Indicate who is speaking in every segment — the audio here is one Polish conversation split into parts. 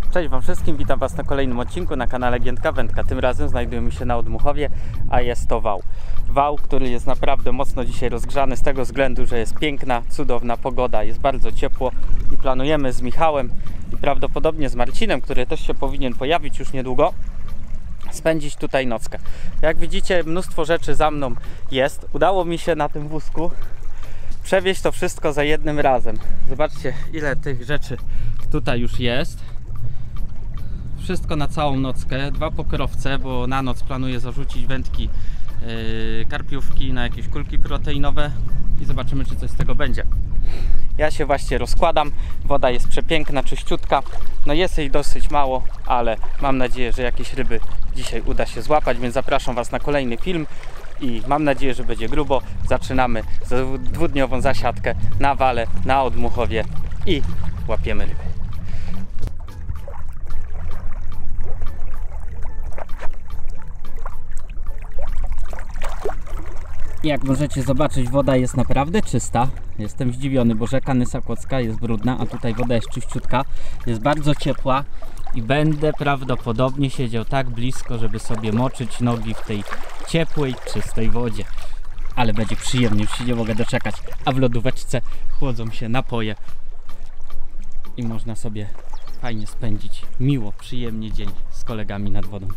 Speaker 1: Cześć Wam wszystkim, witam Was na kolejnym odcinku na kanale Giętka Wędka. Tym razem znajdujemy się na Odmuchowie, a jest to wał. Wał, który jest naprawdę mocno dzisiaj rozgrzany z tego względu, że jest piękna, cudowna pogoda, jest bardzo ciepło i planujemy z Michałem i prawdopodobnie z Marcinem, który też się powinien pojawić już niedługo, spędzić tutaj nockę. Jak widzicie, mnóstwo rzeczy za mną jest. Udało mi się na tym wózku przewieźć to wszystko za jednym razem. Zobaczcie, ile tych rzeczy tutaj już jest. Wszystko na całą nockę, 2 pokrowce, bo na noc planuję zarzucić wędki, karpiówki na jakieś kulki proteinowe i zobaczymy, czy coś z tego będzie. Ja się właśnie rozkładam, woda jest przepiękna, czyściutka, no jest jej dosyć mało, ale mam nadzieję, że jakieś ryby dzisiaj uda się złapać, więc zapraszam Was na kolejny film i mam nadzieję, że będzie grubo. Zaczynamy dwudniową zasiadkę na wale, na Odmuchowie i łapiemy ryby. Jak możecie zobaczyć, woda jest naprawdę czysta. Jestem zdziwiony, bo rzeka Nysa Kłodzka jest brudna, a tutaj woda jest czyściutka. Jest bardzo ciepła i będę prawdopodobnie siedział tak blisko, żeby sobie moczyć nogi w tej ciepłej, czystej wodzie. Ale będzie przyjemnie, już się nie mogę doczekać. A w lodóweczce chłodzą się napoje i można sobie fajnie spędzić miło, przyjemnie dzień z kolegami nad wodą.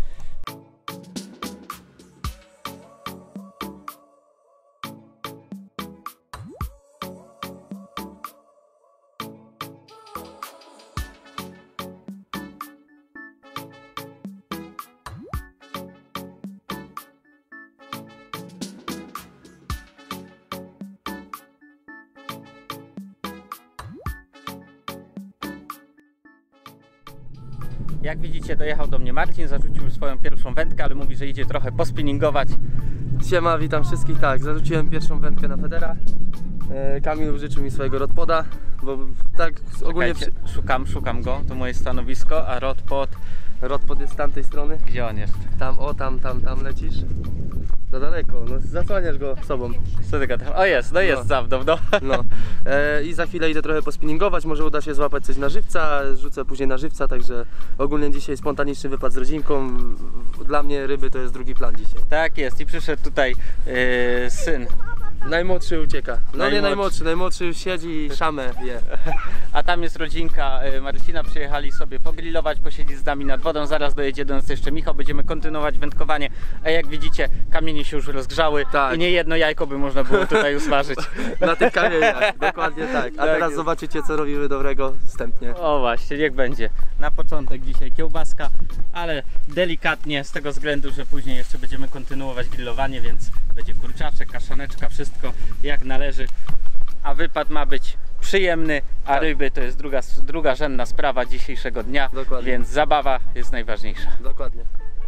Speaker 1: Jak widzicie, dojechał do mnie Marcin, zarzucił swoją pierwszą wędkę, ale mówi, że idzie trochę pospinningować.
Speaker 2: Siema, witam wszystkich. Tak, zarzuciłem pierwszą wędkę na federa. Kamil użyczył mi swojego rodpoda, bo tak ogólnie...
Speaker 1: Czekajcie, szukam go, to moje stanowisko, a
Speaker 2: Rodpod jest z tamtej strony.
Speaker 1: Gdzie on jest?
Speaker 2: Tam, o, tam lecisz. Za daleko, no zasłaniasz go sobą.
Speaker 1: Co ty gadasz? O jest, no jest za mną, no.
Speaker 2: No. I za chwilę idę trochę pospinningować, może uda się złapać coś na żywca, rzucę później na żywca, także ogólnie dzisiaj spontaniczny wypad z rodzinką. Dla mnie ryby to jest drugi plan dzisiaj.
Speaker 1: Tak jest i przyszedł tutaj syn.
Speaker 2: Najmłodszy ucieka. No nie najmłodszy już siedzi i szamę je.
Speaker 1: A tam jest rodzinka Marcina, przyjechali sobie pogrillować, posiedzieć z nami nad wodą, zaraz dojedzie do nas jeszcze Michał, będziemy kontynuować wędkowanie, a jak widzicie, kamienie się już rozgrzały, tak. I nie jedno jajko by można było tutaj usmażyć.
Speaker 2: Na tych kamieniach, dokładnie tak. A teraz zobaczycie, co robimy dobrego wstępnie.
Speaker 1: O właśnie, niech będzie. Na początek dzisiaj kiełbaska, ale delikatnie, z tego względu, że później jeszcze będziemy kontynuować grillowanie, więc będzie kurczaczek, kaszaneczka, wszystko jak należy, a wypad ma być przyjemny, a tak. Ryby to jest drugarzędna sprawa dzisiejszego dnia. Dokładnie. Więc zabawa jest najważniejsza. Dokładnie.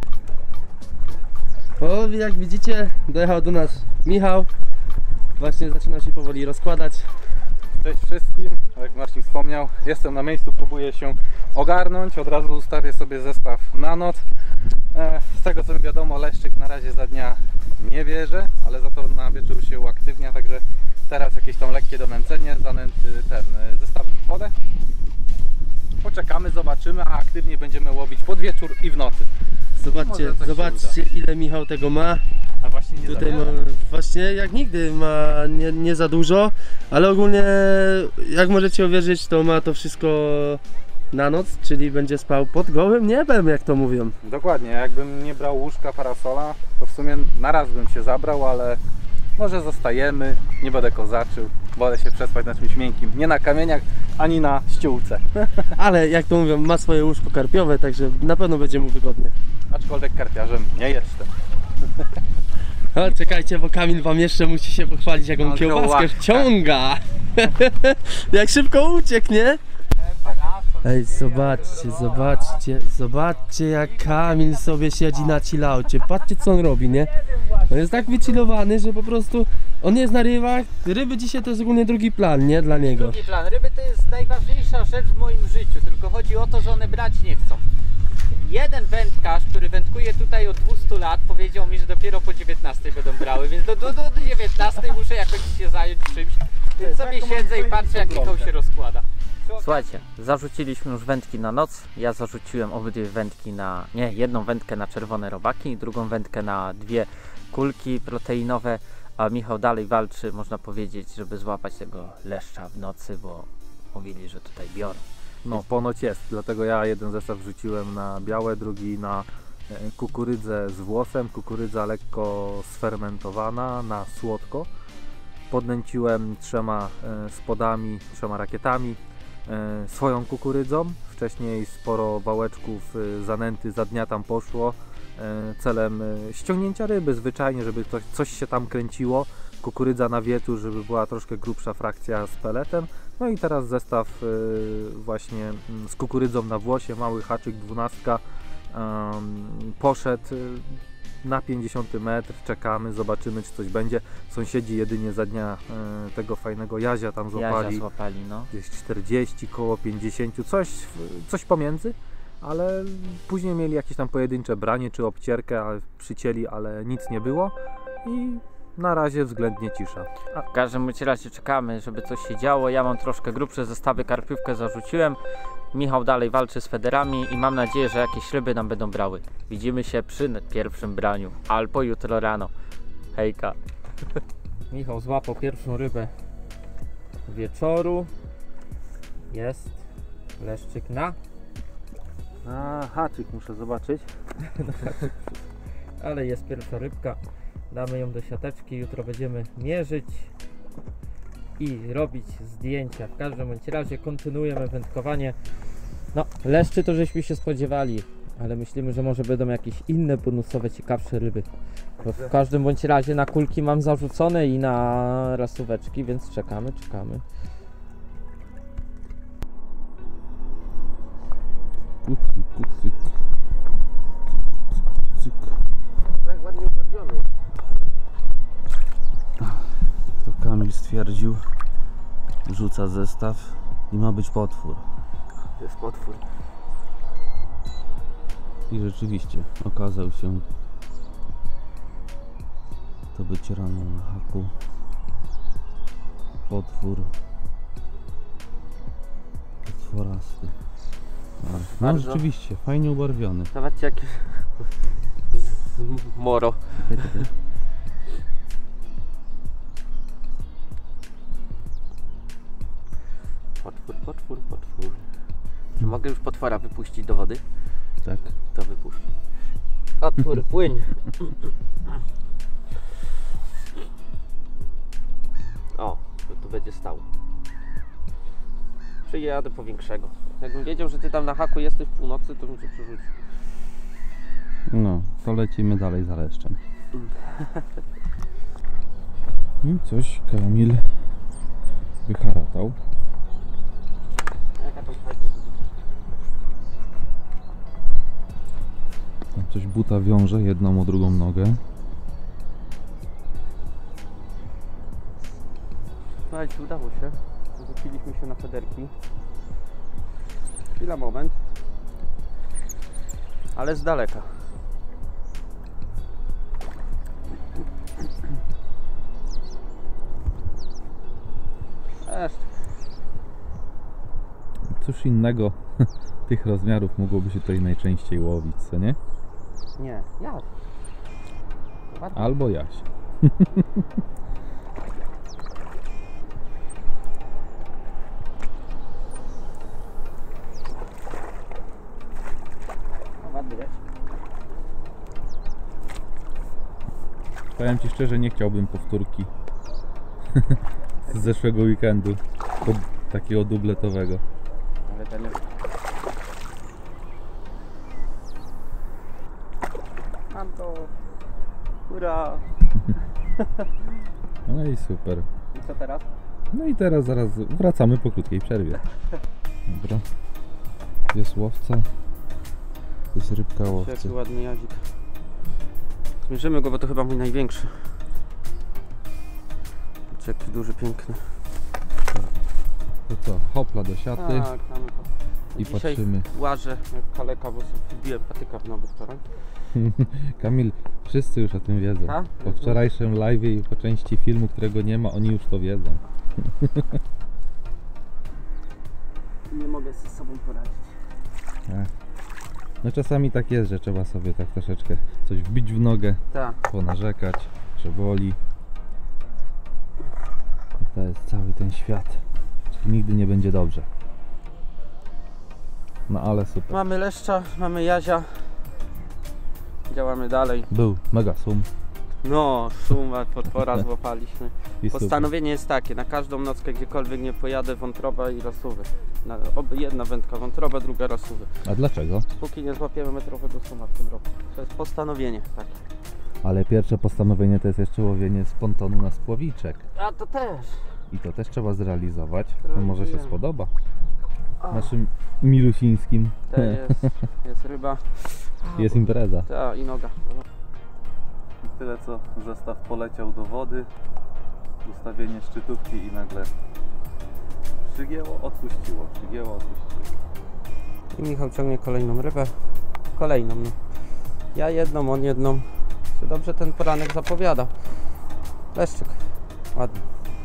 Speaker 2: O, jak widzicie, dojechał do nas Michał. Właśnie zaczyna się powoli rozkładać.
Speaker 3: Cześć wszystkim, jak Marcin wspomniał, jestem na miejscu, próbuję się ogarnąć, od razu ustawię sobie zestaw na noc. Z tego co mi wiadomo, leszczyk na razie za dnia nie bierze, ale za to na wieczór się uaktywnia, także teraz jakieś tam lekkie donęcenie, zestaw w wodę. Poczekamy, zobaczymy, a aktywnie będziemy łowić pod wieczór i w nocy.
Speaker 2: Zobaczcie ile Michał tego ma.
Speaker 3: A właśnie nie
Speaker 2: tutaj ma, właśnie jak nigdy ma nie za dużo, ale ogólnie jak możecie uwierzyć, to ma to wszystko na noc, czyli będzie spał pod gołym niebem, jak to mówią.
Speaker 3: Dokładnie, jakbym nie brał łóżka, parasola, to w sumie na raz bym się zabrał, ale może zostajemy, nie będę kozaczył, wolę się przespać na czymś miękkim, nie na kamieniach, ani na ściółce.
Speaker 2: Ale jak to mówią, ma swoje łóżko karpiowe, także na pewno będzie mu wygodnie.
Speaker 3: Aczkolwiek karpiarzem nie jestem.
Speaker 2: Ale czekajcie, bo Kamil wam jeszcze musi się pochwalić, jaką kiełbaskę wciąga. Jak szybko uciekł, nie? Ej, zobaczcie jak Kamil sobie siedzi na chillaucie. Patrzcie co on robi, nie? On jest tak wychillowany, że po prostu on jest na rybach. Ryby dzisiaj to jest ogólnie drugi plan, nie? Dla niego.
Speaker 1: Drugi plan. Ryby to jest najważniejsza rzecz w moim życiu, tylko chodzi o to, że one brać nie chcą. Jeden wędkarz, który wędkuje tutaj od 200 lat, powiedział mi, że dopiero po 19 będą brały, więc do 19 muszę jakoś się zająć czymś. Więc sobie siedzę i patrzę, jak Michał się rozkłada. Słuchajcie, zarzuciliśmy już wędki na noc. Ja zarzuciłem obydwie wędki na... Nie, jedną wędkę na czerwone robaki i drugą wędkę na 2 kulki proteinowe. A Michał dalej walczy, można powiedzieć, żeby złapać tego leszcza w nocy, bo mówili, że tutaj biorą.
Speaker 3: No ponoć jest, dlatego ja jeden zestaw wrzuciłem na białe, drugi na kukurydzę z włosem. Kukurydza lekko sfermentowana na słodko. Podnęciłem 3 spodami, 3 rakietami, swoją kukurydzą. Wcześniej sporo wałeczków zanęty za dnia tam poszło celem ściągnięcia ryby, zwyczajnie, żeby coś się tam kręciło. Kukurydza na wieczór, żeby była troszkę grubsza frakcja z peletem. No i teraz zestaw właśnie z kukurydzą na włosie, mały haczyk 12 poszedł na 50 metr, czekamy, zobaczymy, czy coś będzie. Sąsiedzi jedynie za dnia tego fajnego jazia tam złapali,
Speaker 1: no.
Speaker 3: gdzieś 40, koło 50, coś pomiędzy, ale później mieli jakieś tam pojedyncze branie czy obcierkę, przycięli, ale nic nie było i na razie względnie cisza.
Speaker 1: W każdym razie czekamy, żeby coś się działo. Ja mam troszkę grubsze zestawy, karpiówkę zarzuciłem. Michał dalej walczy z federami i mam nadzieję, że jakieś ryby nam będą brały. Widzimy się przy pierwszym braniu, albo jutro rano. Hejka. Michał złapał pierwszą rybę wieczoru. Jest leszczyk na...
Speaker 3: Haczyk muszę zobaczyć.
Speaker 1: Ale jest pierwsza rybka. Damy ją do siateczki, jutro będziemy mierzyć i robić zdjęcia. W każdym bądź razie kontynuujemy wędkowanie. No, leszczy to żeśmy się spodziewali, ale myślimy, że może będą jakieś inne bonusowe, ciekawsze ryby. Bo w każdym bądź razie na kulki mam zarzucone i na rasóweczki, więc czekamy.
Speaker 3: Kucyk.
Speaker 2: Tak ładnie ubarwiony.
Speaker 4: To Kamil stwierdził, rzuca zestaw i ma być potwór.
Speaker 2: To jest potwór.
Speaker 4: I rzeczywiście okazał się to być rano na haku. Potworasty. No
Speaker 1: Bardzo.
Speaker 4: rzeczywiście, fajnie ubarwiony.
Speaker 1: Zobaczcie jakie... Moro. Potwór. Czy mogę już potwora wypuścić do wody?
Speaker 4: Tak.
Speaker 1: To wypuszczę. Potwór, płyń. O, to tu będzie stał. Przyjadę po większego. Jakbym wiedział, że ty tam na haku jesteś w północy, to bym cię przerzucił.
Speaker 4: No, to lecimy dalej za leszczem. I coś Kamil wyharatał.
Speaker 1: Jaka tam fajka?
Speaker 4: Tam coś buta wiąże jedną o drugą nogę.
Speaker 1: Słuchajcie, udało się. Zaciliśmy się na federki. Chwila, moment. Ale z daleka.
Speaker 4: Cóż innego tych rozmiarów mogłoby się tutaj najczęściej łowić, co nie?
Speaker 1: Nie, Jaś.
Speaker 4: Albo Jaś.
Speaker 1: Ładny Jaś.
Speaker 4: Powiem Ci szczerze, nie chciałbym powtórki z zeszłego weekendu, takiego dubletowego.
Speaker 1: Ale ten jest... Mam to. Hurra!
Speaker 4: No i super.
Speaker 1: I co teraz?
Speaker 4: No i teraz zaraz wracamy po krótkiej przerwie. Dobra. Jest łowca. Jest rybka łowcy.
Speaker 1: Jaki ładny jazik. Zmierzymy go, bo to chyba mój największy. Patrzcie, jaki duży, piękny.
Speaker 4: To co? Hopla do siaty
Speaker 1: Tak, tam
Speaker 4: i
Speaker 1: dzisiaj
Speaker 4: patrzymy.
Speaker 1: łażę jak kaleka, bo sobie wbiłem patyka w nogę wczoraj.
Speaker 4: Kamil, wszyscy już o tym wiedzą.
Speaker 1: Tak?
Speaker 4: Po wczorajszym live'ie i po części filmu, którego nie ma, oni już to wiedzą.
Speaker 1: Nie mogę ze sobą poradzić.
Speaker 4: No czasami tak jest, że trzeba sobie tak troszeczkę coś wbić w nogę,
Speaker 1: Tak.
Speaker 4: ponarzekać, że boli. I to jest cały ten świat. Czyli nigdy nie będzie dobrze. No ale super.
Speaker 1: Mamy leszcza, mamy jazia. Działamy dalej.
Speaker 4: Był mega sum.
Speaker 1: No, szuma potwora złapaliśmy.
Speaker 4: I super.
Speaker 1: Postanowienie jest takie, na każdą nockę gdziekolwiek nie pojadę, wątroba i rosówy. Jedna wędka wątroba, druga rosówy.
Speaker 4: A dlaczego?
Speaker 1: Póki nie złapiemy metrowego suma w tym roku. To jest postanowienie takie.
Speaker 4: Ale pierwsze postanowienie to jest jeszcze łowienie z pontonu na spłowiczek.
Speaker 1: A to też.
Speaker 4: I to też trzeba zrealizować. No może się
Speaker 1: Realizujemy.
Speaker 4: spodoba.
Speaker 1: O,
Speaker 4: Naszym milusińskim.
Speaker 1: to jest ryba.
Speaker 4: Jest impreza.
Speaker 1: Ta i noga.
Speaker 3: I tyle co zestaw poleciał do wody, ustawienie szczytówki i nagle przygięło, odpuściło, przygięło, odpuściło.
Speaker 1: I Michał ciągnie kolejną rybę. Kolejną, no. Ja jedną, on jedną. Czy dobrze ten poranek zapowiada? Leszczyk. Ładnie.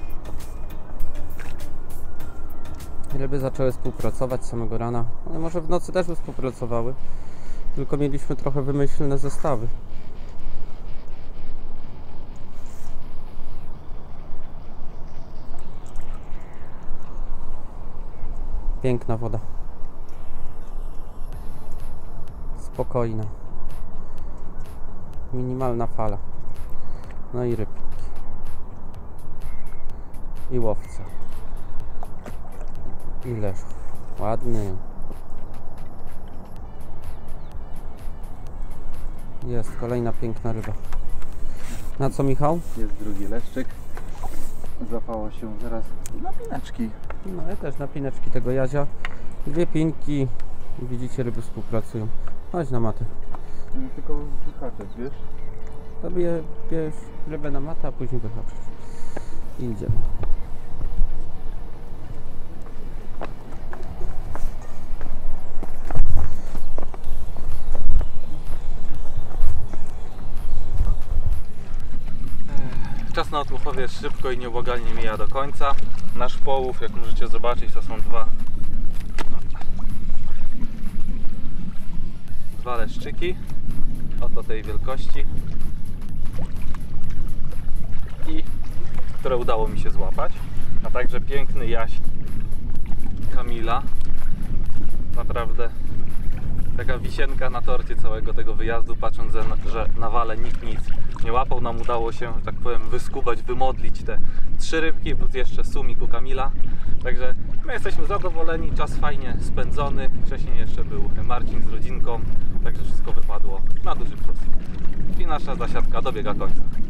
Speaker 1: Ryby zaczęły współpracować z samego rana. One może w nocy też by współpracowały. Tylko mieliśmy trochę wymyślne zestawy. Piękna woda. Spokojna. Minimalna fala. No i rybki. I łowca. I leż. Ładny. Jest kolejna piękna ryba. Na co, Michał?
Speaker 3: Jest drugi leszczyk. Złapało się zaraz napineczki.
Speaker 1: No ja też napineczki tego jazia. Dwie pinki. I widzicie, ryby współpracują. Chodź na matę.
Speaker 3: Tylko wyhaczek, wiesz?
Speaker 1: To bierz rybę na matę, a później wyhaczysz. I idziemy.
Speaker 3: Czas na Otmuchowie szybko i nieubłagalnie mija do końca. Nasz połów, jak możecie zobaczyć, to są dwa leszczyki. Oto tej wielkości. I które udało mi się złapać. A także piękny jaś Kamila. Naprawdę taka wisienka na torcie całego tego wyjazdu, patrząc, że na wale nikt nic nie łapał. Nam udało się, że tak powiem, wyskubać, wymodlić te 3 rybki, plus jeszcze sumik u Kamila. Także my jesteśmy zadowoleni, czas fajnie spędzony. Wcześniej jeszcze był Marcin z rodzinką, także wszystko wypadło na duży plus. I nasza zasiadka dobiega końca.